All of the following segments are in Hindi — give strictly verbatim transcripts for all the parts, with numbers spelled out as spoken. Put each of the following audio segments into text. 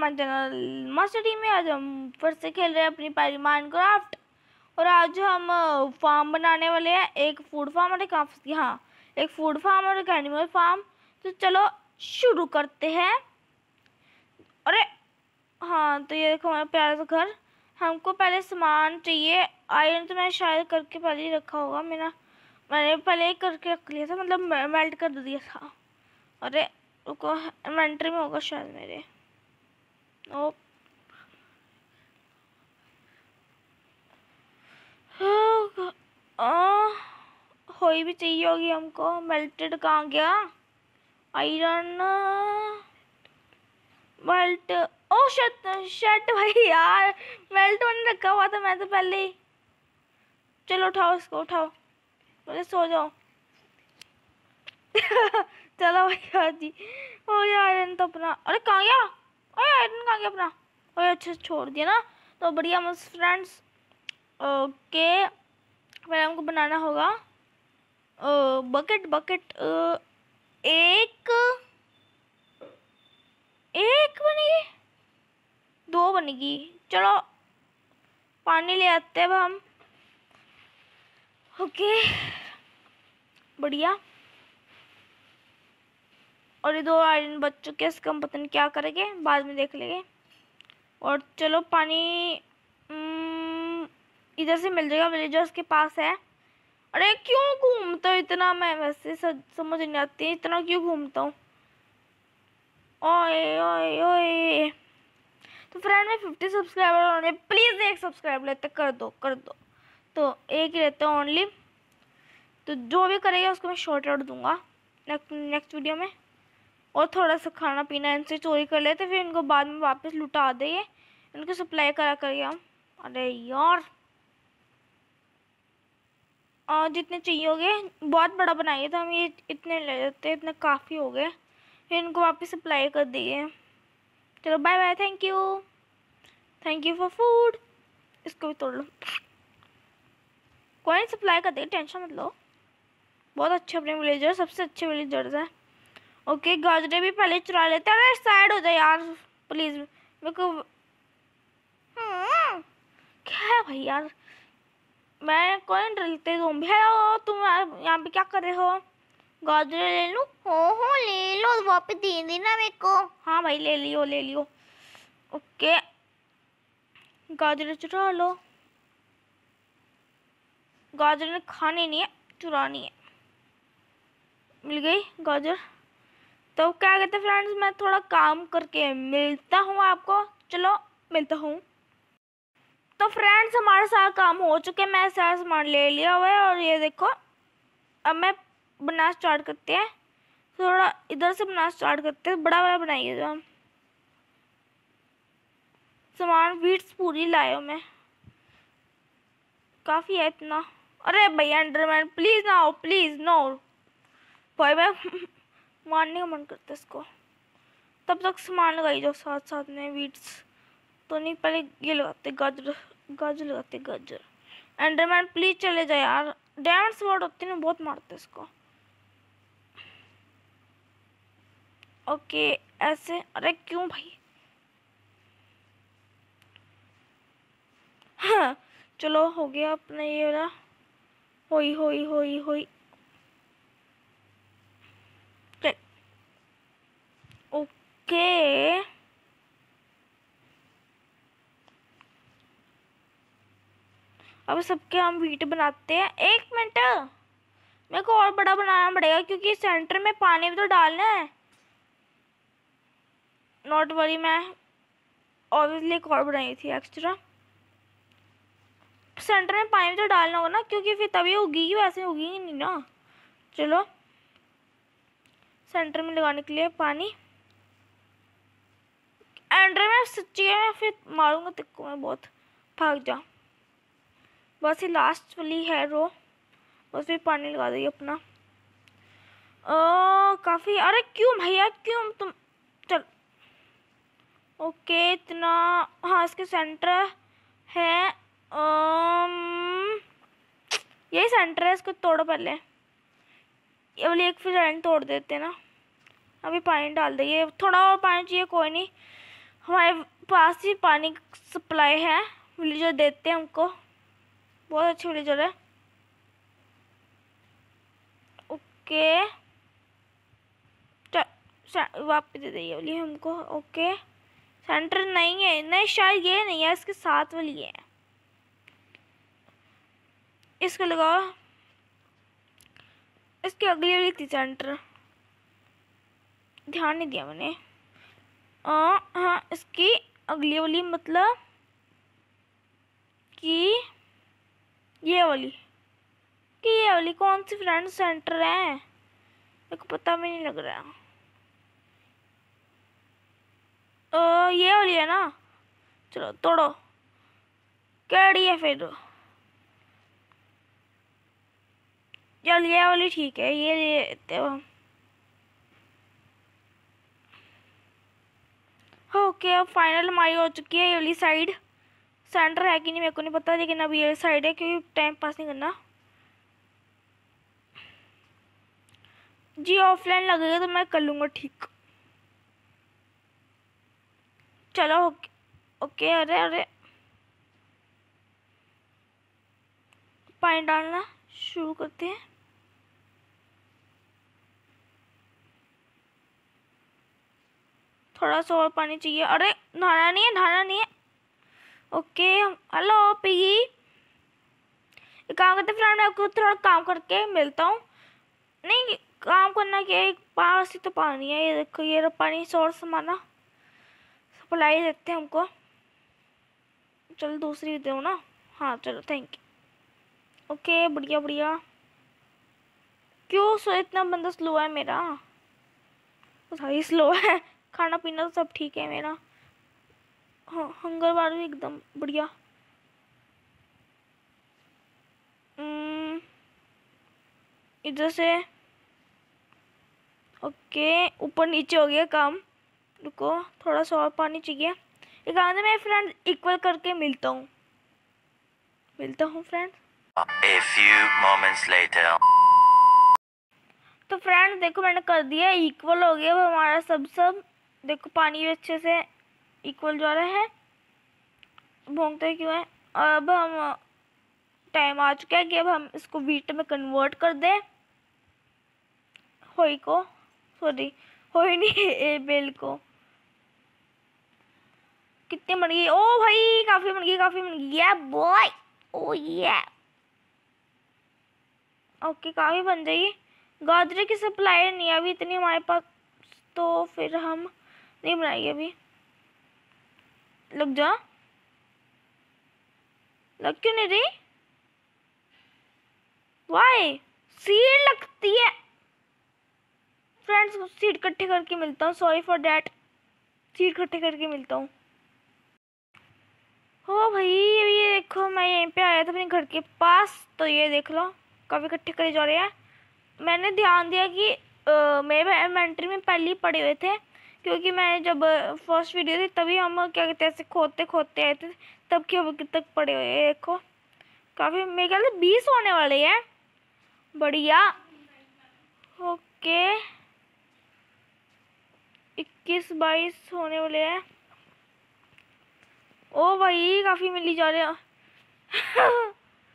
हमारे चैनल मास्टर टीम में। आज हम फिर से खेल रहे हैं अपनी पहली माइनक्राफ्ट और आज हम फार्म बनाने वाले हैं। एक फूड फार्म और एक हाँ एक फूड फार्म और एक एनिमल फार्म। तो चलो शुरू करते हैं। अरे हाँ, तो ये देखो हमारा प्यारा सा घर। हमको पहले सामान चाहिए। आयरन तो मैंने शायद करके पहले ही रखा होगा। मेरा मैंने पहले ही करके रख लिया था, मतलब मेल्ट कर दिया था। अरे रुको, इन्वेंटरी में होगा शायद मेरे। ओ हो भी चाहिए होगी हमको। मेल्टेड कहाँ गया? Iron melt. ओ शट शट भाई यार, मेल्ट होने रखा हुआ था मैं तो पहले ही। चलो उठाओ इसको, उठाओ, बोले सो जाओ। चलो भैया जी। ओ यार आयरन तो अपना, अरे कहाँ गया? अरे आयरन कहाँ गया अपना? ओए अच्छा छोड़ दिया ना, तो बढ़िया मस्त फ्रेंड्स। ओके, फिर हमको बनाना होगा बकेट बकेट। एक एक बनेगी, दो बनेगी। चलो पानी ले आते हैं अब हम। ओके बढ़िया। और ये दो आयरन बच चुके हैं, इसका हम पता नहीं क्या करेंगे, बाद में देख लेंगे। और चलो पानी इधर से मिल जाएगा, विलेजर्स के पास है। अरे क्यों घूमता हूँ इतना मैं? वैसे समझ नहीं आती इतना क्यों घूमता हूँ। ओए ओए ओए, तो फ्रेंड में फिफ्टी सब्सक्राइबर होने, प्लीज़ एक सब्सक्राइब लेते कर दो कर दो। तो एक ही रहता है ओनली। तो जो भी करेगा उसको मैं शॉर्ट आउट दूंगा नेक्स्ट नेक्स्ट वीडियो में। और थोड़ा सा खाना पीना इनसे चोरी कर लेते, फिर इनको बाद में वापस लुटा देंगे, इनको सप्लाई करा करिए हम। अरे यार और जितने चाहिए होंगे, बहुत बड़ा बनाइए तो हम ये इतने ले लेते हैं, इतने काफ़ी हो गए, फिर इनको वापस सप्लाई कर दिए। चलो bye bye, thank you thank you for food. इसको भी तोड़ लो, कोई नहीं सप्लाई कर देगा, टेंशन मत लो। बहुत अच्छे अपने विलेजर, सबसे अच्छे विलेजर्स हैं। ओके गाजरे भी पहले चुरा लेते हैं। अरे साइड हो जाए यार प्लीज़, मेरे को क्या है भाई यार, मैं कौन डरते तुम भी है? तुम यहाँ पे क्या कर रहे हो? गाजरे ले लो। हो हो ले लो, वापस दे देना मेरे को। हाँ भाई ले लियो ले लियो। ओके गाजरे चुरा लो। गाजर खाने नहीं है, चुरानी है। मिल गई गाजर। तो क्या कहते हैं फ्रेंड्स, मैं थोड़ा काम करके मिलता हूँ आपको। चलो मिलता हूँ। तो फ्रेंड्स हमारे सारा काम हो चुके, मैं सारा सामान ले लिया हुआ है। और ये देखो अब मैं बनाना स्टार्ट करते हैं। थोड़ा इधर से बनाना स्टार्ट करते हैं, बड़ा बड़ा बनाइए जो हम सामान। वीट्स पूरी लाए हो मैं, काफ़ी है इतना। अरे भैया अंडरमैन प्लीज़ ना आओ, प्लीज़ नो भाई, मैं मारने का मन करता है इसको। तब तक सामान लगाई जाओ साथ साथ में। वीट्स तो नहीं, पहले ये लगाते गाजर, गाजर लगाते गाजर। एंडरमैन प्लीज चले जाए यार, डायमंड स्वॉर्ड होते हैं बहुत मारते इसको। ओके ऐसे, अरे क्यों भाई? हाँ चलो हो गया अपना ये वाला। होई होई होई होई। ओके अब सबके हम वीट बनाते हैं। एक मिनट, मेरे को और बड़ा बनाना पड़ेगा क्योंकि सेंटर में पानी भी तो डालना है। नॉट वरी, मैं ऑब्वियसली एक और बनाई थी एक्स्ट्रा। सेंटर में पानी भी तो डालना होगा ना, क्योंकि फिर तभी उगेगी, वैसे उगेगी नहीं ना। चलो सेंटर में लगाने के लिए पानी। एंड्रे में सच्ची है, मैं फिर मारूंगा तिक्को में बहुत। भाग जा, बस ये लास्ट वाली है रो, बस फिर पानी लगा देगी अपना। ओ काफ़ी, अरे क्यों भैया क्यों तुम? चल ओके इतना, हाँ इसके सेंटर है। um, यही सेंटर है, इसको तोड़ो पहले। ये वाली एक फिर एंड तोड़ देते ना। अभी पानी डाल देंगे, थोड़ा और पानी चाहिए, कोई नहीं। हमारे पास ही पानी सप्लाई है, विलेजर देते हैं हमको, बहुत अच्छे विलेजर है। ओके वापस दे दी वाली हमको। ओके सेंटर नहीं है, नहीं शायद ये नहीं है, इसके साथ वाली है, इसको लगाओ, इसकी अगली वाली थी सेंटर, ध्यान नहीं दिया मैंने। आ, हाँ इसकी अगली वाली मतलब कि ये वाली, कि ये वाली कौन सी फ्रेंड सेंटर है, मेरे को पता भी नहीं लग रहा। आ, ये वाली है ना, चलो तोड़ो, कैडी है फिर, चल ये वाली ठीक है, ये लेते हो हम। ओके अब फाइनल हमारी हो चुकी है ये वाली साइड, सेंटर है कि नहीं मेरे को नहीं पता, लेकिन अब ये साइड है क्योंकि टाइम पास नहीं करना जी। ऑफलाइन लगेगा तो मैं कर लूँगा ठीक। चलो ओके, ओके अरे अरे पानी डालना शुरू करते हैं। थोड़ा सा और पानी चाहिए, अरे नहाना नहीं है, नहाना नहीं है। ओके हेलो पिगी, काम करते फ्रेंड, मैं आपको थोड़ा काम करके मिलता हूँ। नहीं काम करना क्या है, पास ही तो पानी है, ये देखो ये पानी सोर्स हमारा सप्लाई देते हैं हमको। चलो दूसरी दो ना, हाँ चलो थैंक यू। ओके बढ़िया बढ़िया, क्यों सो इतना बंदा स्लो है मेरा, सही स्लो है, खाना पीना तो सब ठीक है मेरा, हाँ हंगर बार भी एकदम बढ़िया। इधर से ओके ऊपर नीचे हो गया काम, रुको थोड़ा सा और पानी चाहिए। एक आने मैं फ्रेंड इक्वल करके मिलता हूँ, मिलता हूँ friend. A few moments later. तो फ्रेंड देखो मैंने कर दिया, इक्वल हो गया अब हमारा सब सब, देखो पानी भी अच्छे से इक्वल जा रहा है, भोंगते क्यों है। अब हम टाइम आ चुका है कि अब हम इसको वीट में कन्वर्ट कर दें, होई को सॉरी होई नहीं ए बेल को। कितनी बन गई, ओ भाई काफी बन गई, काफी बन गई, या बॉय ओ ये ओके काफी बन जाएगी। गाजरे की सप्लाई नहीं है अभी इतनी हमारे पास, तो फिर हम नहीं बनाएंगे अभी। लग जा, लग क्यों नहीं रही, वाई सीड लगती है फ्रेंड्स, सीड इकट्ठे करके मिलता हूँ, सॉरी फॉर डैट, सीड इकट्ठे करके मिलता हूँ। हो भाई अभी ये देखो मैं यहीं पे आया था अपने घर के पास, तो ये देख लो काफ़ी इकट्ठे करे जा रहे हैं। मैंने ध्यान दिया कि आ, मेरे इन्वेंटरी में पहले ही पड़े हुए थे, क्योंकि मैंने जब फर्स्ट वीडियो थी तभी हम क्या कहते हैं ऐसे खोदते खोदते आए थे, तब के अब तक पड़े हुए हैं देखो, काफ़ी मेरे ख्याल से बीस होने वाले हैं, बढ़िया। ओके इक्कीस बाईस होने वाले हैं, ओ भाई काफ़ी मिली जा रहे हैं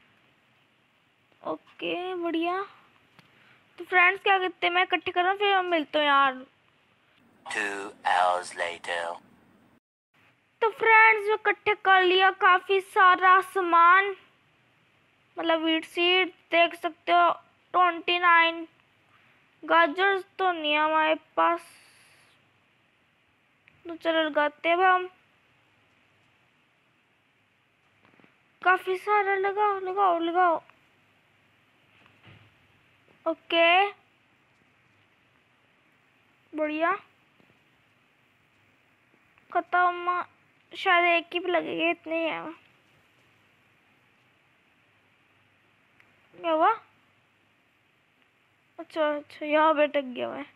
ओके बढ़िया। तो फ्रेंड्स क्या कहते हैं मैं इकट्ठे कर रहा हूँ, फिर हम मिलते हैं यार। Two hours later. तो फ्रेंड्स जो इकट्ठे कर लिया काफ़ी सारा सामान, मतलब वीट सीड देख सकते हो ट्वेंटी नाइन, गाजर तो नहीं है हमारे पास, तो चलो लगाते हैं हम, काफ़ी सारा लगाओ लगाओ लगाओ। ओके बढ़िया खत्म, शायद एक ही पे लगेगा, इतने ही है। क्या हुआ, अच्छा अच्छा यहाँ पे टक गया मैं,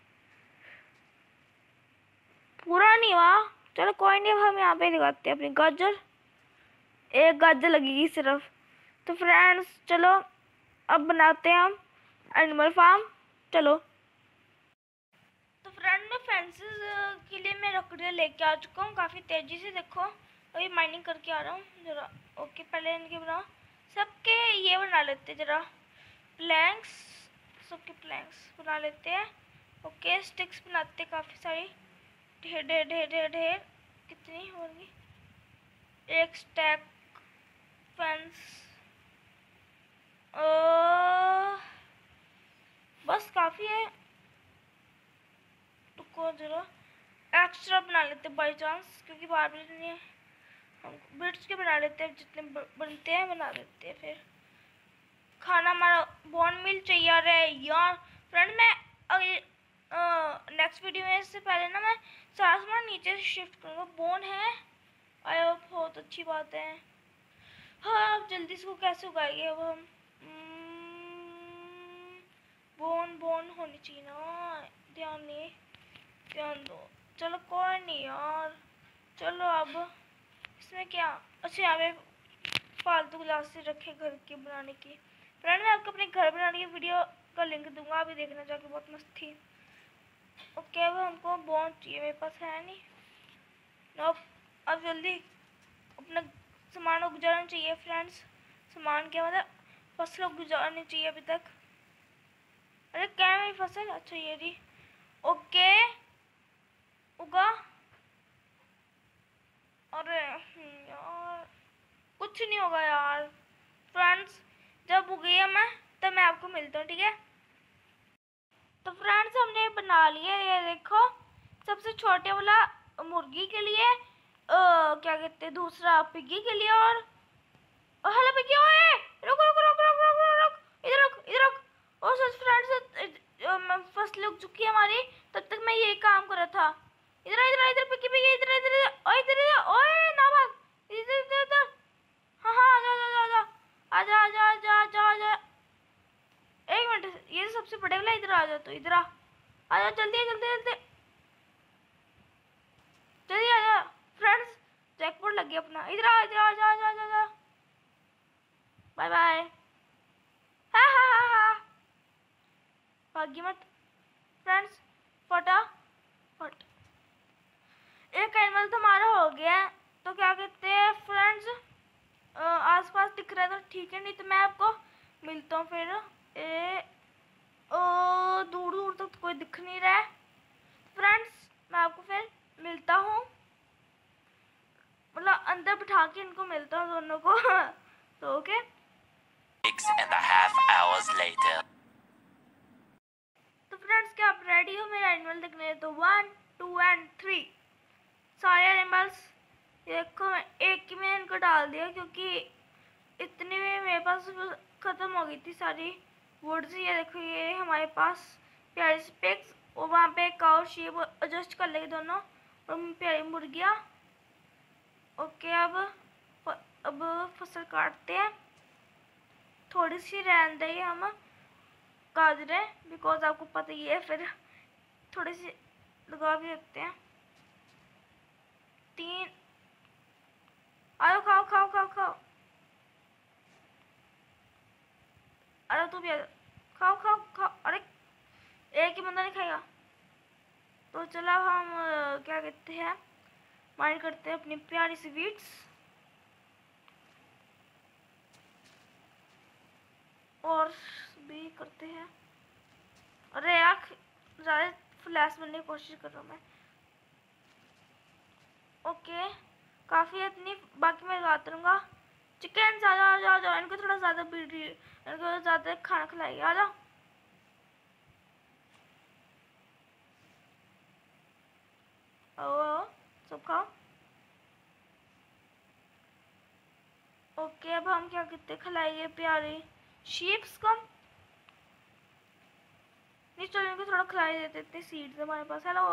पूरा नहीं हुआ, चलो कोई नहीं, अब हम यहाँ पे लगाते हैं अपनी गाजर, एक गाजर लगेगी सिर्फ। तो फ्रेंड्स चलो अब बनाते हैं हम एनिमल फार्म, चलो। तो फ्रेंड में फेंसेस के लिए मैं लकड़ियाँ लेके आ चुका हूँ काफ़ी तेज़ी से। देखो अभी माइनिंग करके आ रहा हूँ ज़रा। ओके पहले इनके बनाओ, सबके ये बना लेते हैं ज़रा प्लैंक्स, सबके प्लैंक्स बना लेते हैं। ओके स्टिक्स बनाते हैं काफ़ी सारी, ढेर ढेर ढेर ढेर ढेर। कितनी होंगी? एक स्टैक फेंस, बस काफ़ी है। रुको जरा एक्स्ट्रा बना लेते बाई चांस, क्योंकि बार बार नहीं है, हम बिट्स के बना लेते हैं, जितने बनते हैं बना लेते हैं। फिर खाना हमारा बोन मिल चाहिए। अरे यार फ्रेंड मैं अगले नेक्स्ट वीडियो में इससे पहले ना मैं सारा सामान नीचे से शिफ्ट करूँगा। बोन है, आया बहुत अच्छी बात है। हाँ अब जल्दी से वो कैसे उगाएंगे अब हम? बोन बोन होनी चाहिए ना, ध्यान नहीं, ध्यान दो। चलो कोई नहीं यार, चलो अब इसमें क्या, अच्छा यहाँ पे फालतू ग्लासेस रखे घर के बनाने की। फ्रेंड मैं आपको अपने घर बनाने की वीडियो का लिंक दूंगा, अभी देखना जाके, बहुत मस्त थी। ओके अब हमको बोन चाहिए, मेरे पास है नहीं। अब अब जल्दी अपना सामान उग जाना चाहिए फ्रेंड्स। सामान क्या मतलब फसल उग जानी चाहिए अभी तक। अरे क्या है मेरी फसल? अच्छा ये रही। ओके उगा। अरे यार कुछ नहीं होगा यार। फ्रेंड्स जब उगी है मैं तब मैं आपको मिलता हूँ, ठीक है? तो फ्रेंड्स हमने बना लिया, ये देखो सबसे छोटे वाला मुर्गी के लिए, आ, क्या कहते हैं, दूसरा पिग्गी के लिए, और हेलो पिग्गी, ओए रुक रुक रुक रुक रुक रुक रुक इधर रुक इधर रुक। और सच फ्रेंड्स फसल उग चुकी है हमारी, तब तक मैं यही काम कर रहा था। इधर इधर इधर पिग्गी पिग्गी इधर इधर ओए इधर इधर ओए ना भाग, इधर इधर इधर। हाँ हाँ आजा आजा आजा आजा आजा आजा आजा। एक मिनट, ये सबसे बड़े वाला इधर आ जा, तो इधर आ आजा जल्दी जल्दी जल्दी जल्दी आजा। फ्रेंड्स जैकपॉट लग गया अपना, इधर आ इधर आजा आजा आजा आजा। Bye bye. हाँ हाँ हाँ हाँ भागी मत फ्रेंड्स, फटा फट। एक एनिमल तो हमारा हो गया है, तो क्या कहते हैं फ्रेंड्स, आसपास दिख रहा है तो ठीक है, नहीं तो मैं आपको मिलता हूँ फिर। ए ओ दूर दूर तक तो कोई दिख नहीं रहा है फ्रेंड्स, मैं आपको फिर मिलता हूँ, मतलब अंदर बिठा के इनको मिलता हूँ दोनों को। तो okay Six and a half hours later. तो फ्रेंड्स क्या आप रेडी हो मेरा एनिमल देखने? तो वन टू एंड थ्री सारे एनिमल्स देखो, मैं एक ही में इनको डाल दिया क्योंकि इतनी में मेरे पास ख़त्म हो गई थी सारी वुड्स। ये देखो ये हमारे पास प्यारी सी पिग्स, और वहाँ पे काउ शीप एडजस्ट कर लेंगे दोनों, और प्यारी मुर्गियाँ। ओके अब अब फसल काटते हैं, थोड़ी सी रहने देंगे हम गाजरें, बिकॉज आपको पता ही है फिर थोड़ी सी लगा भी रखते हैं। तीन आओ खाओ खाओ खाओ खाओ, अरे तू भी आ खाओ खाओ खाओ। अरे एक ही बंदा नहीं खाएगा। तो चलो हम क्या कहते हैं माइंड करते हैं अपनी प्यारी सी वीट्स, और भी करते हैं। अरे यार ज़्यादा फ्लैश बनने की कोशिश कर रहा हूँ मैं। ओके काफ़ी है इतनी, बाकी मैं लगाता रहूँगा। चिकन ज़्यादा आ जाओ जाओ, इनको थोड़ा ज़्यादा बीट, इनको ज़्यादा खाना खिलाइए, आ जाओ। ओ सब खाओ। ओके अब हम क्या कहते खिलाइए प्यारे शीप्स को। नहीं चलो इनको थोड़ा खिलाई देते, इतने सीड्स हमारे पास। हेलो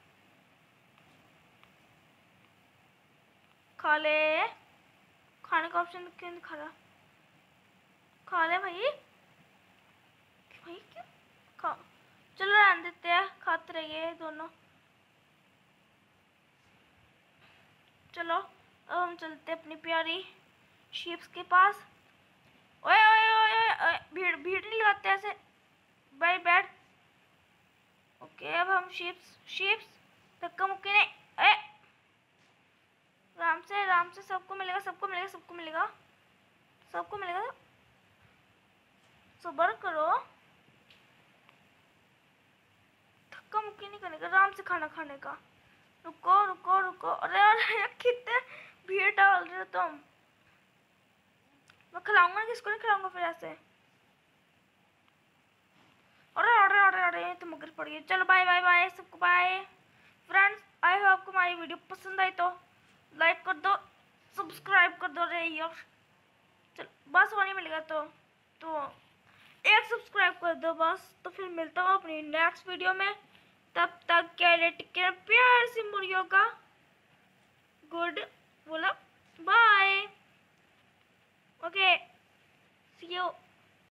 खा ले, खाने का ऑप्शन क्यों नहीं खा रहा? खा ले भाई भाई क्यों खा, चलो रहने देते हैं, खाते रहिए दोनों। चलो अब हम चलते अपनी प्यारी शीप्स के पास। ओए ओए ओए ओए भीड़ भीड़ नहीं लगाते ऐसे, भाई बैठ। ओके अब हम शिप्स शिप्स धक्का मुक्की नहीं, ए आराम से आराम से, सबको मिलेगा सबको मिलेगा सबको मिलेगा सबको मिलेगा। सब्र करो, धक्का मुक्की नहीं करने का, आराम से खाना खाने का। रुको रुको रुको, अरे अरे कितने भीड़ डाल रहे हो तुम। मैं खिलाऊंगा, किसको नहीं खिलाऊंगा फिर ऐसे। अरे अरे अरे अरे तो मगर पड़ गई। चलो बाय बाय बाय सबको, बाय फ्रेंड्स। आई होप आपको हमारी वीडियो पसंद आई तो लाइक कर दो, सब्सक्राइब कर दो रे यार। चलो बस होने मिलेगा तो तो एक सब्सक्राइब कर दो बस। तो फिर मिलता हूँ अपनी नेक्स्ट वीडियो में, तब तक के लिए टेक केयर, प्यार से मुड़ियों का गुड बोला, बाय। Okay C you.